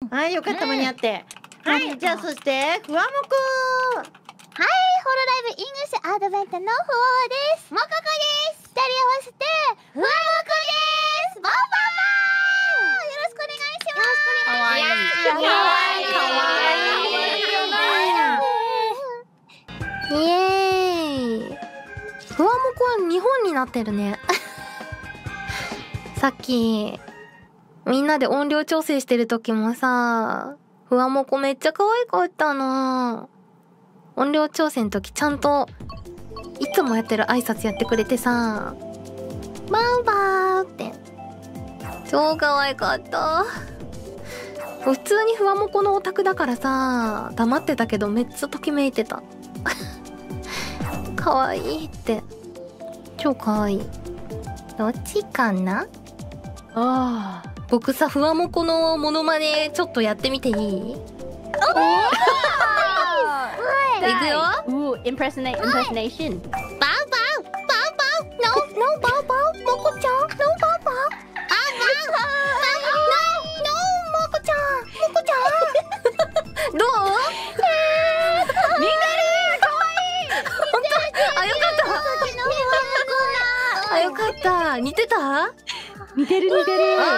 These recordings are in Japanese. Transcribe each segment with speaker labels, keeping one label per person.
Speaker 1: はい、よかった間に合って。はい、じゃあそしてふわもこ。
Speaker 2: はい、ホロライブイングリッシュアドベントのふわわです。もここです。二人合わせてふわもこです。ボンボンボン。よろしくお願いします。
Speaker 1: かわいい。
Speaker 3: イエーイ。ふわもこは日本になってるね。さっきみんなで音量調整してる時もさ、ふわもこめっちゃ可愛かったな。音量調整の時ちゃんといつもやってる挨拶やってくれてさ、バウバーって超可愛かった。普通にふわもこのオタクだからさ、黙ってたけどめっちゃときめいてた。可愛いって、超可愛い。どっちかな。ああ、僕さ、ふわもこのモノマネちょっとやってみていい？いくよ。
Speaker 4: Impersonation。
Speaker 3: バウバウバウバウ No バウバウモコちゃん No バウバウNo モコちゃんモコちゃんどう？
Speaker 4: 似てる。可愛い。
Speaker 3: 本当？あ、よかった。あ、よかった。似てた？
Speaker 4: 似てる。
Speaker 3: あ、嬉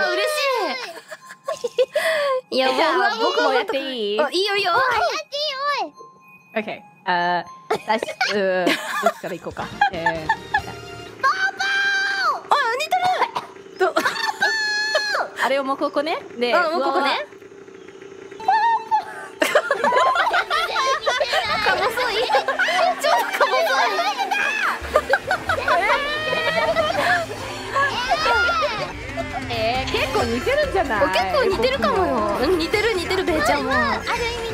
Speaker 3: しい。いや、
Speaker 4: 僕もやっていい？
Speaker 3: あ、いいよいいよ。
Speaker 4: Okay。どっちから行こうか。
Speaker 3: あ、似てる。
Speaker 4: あれをもうここね。で、
Speaker 3: もうここね。か細い。ちょっとか細
Speaker 4: い。結構似てるんじゃない？
Speaker 3: 結構似てるかもよ。似てるベイちゃんも。
Speaker 2: ある意味